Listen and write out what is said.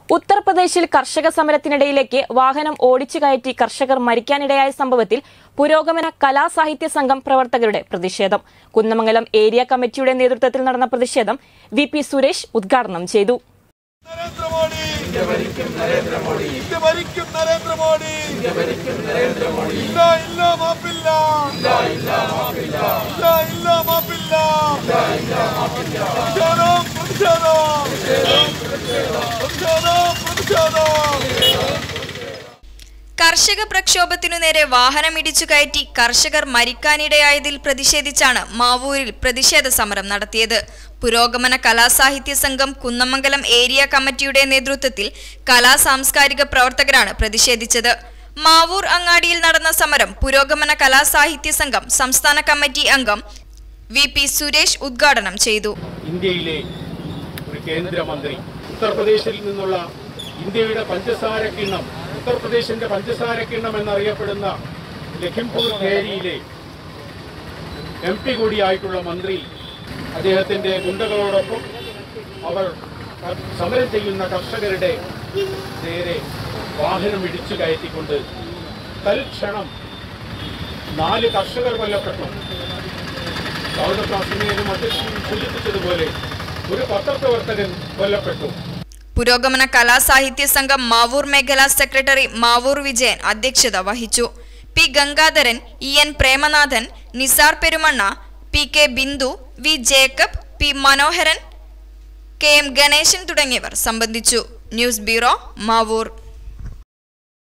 ഉത്തർപ്രദേശിൽ കർഷക സമരത്തിനിടയിലേക്ക് വാഹനം ഓടിച്ചു കയറ്റി കർഷകർ മരിക്കാനിടയായ സംഭവത്തിൽ പുരോഗമന കലാസാഹിത്യ സംഘം പ്രവർത്തകരുടെ പ്രതിഷേധം. കുന്നമംഗലം ഏരിയ കമ്മിറ്റിയുടെ നേതൃത്വത്തിൽ നടന്ന പ്രതിഷേധം വി.പി. സുരേഷ് ഉദ്ഘാടനം ചെയ്തു. കർഷക പ്രക്ഷോഭത്തിനു നേരെ വാഹനമിടിച്ചു കയറ്റി കർഷകർ മരിക്കാനിടയായതിൽ പ്രതിഷേധിച്ചാണ് മാവൂരിൽ പ്രതിഷേധ സമരം നടത്തിയത്. പുരോഗമന കലാസാഹിത്യ സംഘം കുന്നമംഗലം ഏരിയ കമ്മിറ്റിയുടെ നേതൃത്വത്തിൽ കലാസാംസ്കാരിക പ്രവർത്തകരാണ് പ്രതിഷേധിച്ചത്. മാവൂർ അങ്ങാടിയിൽ നടന്ന സമരം പുരോഗമന കലാസാഹിത്യ സംഘം സംസ്ഥാന കമ്മിറ്റി അംഗം വി.പി. സുരേഷ് ഉദ്ഘാടനം ചെയ്തു. ഇന്ത്യയിലെ ഒരു കേന്ദ്രമന്ത്രി ഉത്തർപ്രദേശിൽ നിന്നുള്ള ഇന്ത്യയുടെ പഞ്ചസാര കിണ്ണം, ഉത്തർപ്രദേശിന്റെ പഞ്ചസാര കിണ്ണം എന്നറിയപ്പെടുന്ന ലഖിംപൂർ ഖേരിയിലെ MP കൂടിയായിട്ടുള്ള മന്ത്രി അദ്ദേഹത്തിന്റെ ഗുണ്ടകളോടൊപ്പം അവർ സമരം ചെയ്യുന്ന കർഷകരുടെ നേരെ വാഹനം ഇടിച്ചു കയറ്റിക്കൊണ്ട് തൽക്ഷണം 4 കർഷകർ കൊല്ലപ്പെട്ടു. സൗദക്കാസിനെയും അധ്യക്ഷൻ സൂചിപ്പിച്ചതുപോലെ ഒരു പത്രപ്രവർത്തകൻ കൊല്ലപ്പെട്ടു. പുരോഗമന കലാസാഹിത്യ സംഘം മാവൂർ മേഖലാ സെക്രട്ടറി മാവൂർ വിജയൻ അധ്യക്ഷത വഹിച്ചു. P. Gangadharan, EN Premanathan, Nisar Perumanna, PK Bindu, V. Jacob, P. Manoharan, KM Ganesan തുടങ്ങിയവർ സംബന്ധിച്ചു. News bureau, Mavoor.